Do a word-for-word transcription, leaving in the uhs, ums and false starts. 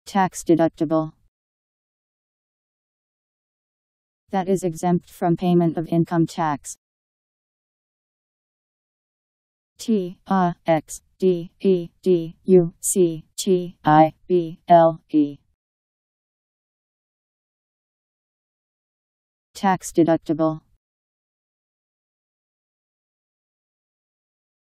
Tax deductible. That is exempt from payment of income tax. T A X D E D U C T I B L E. Tax deductible.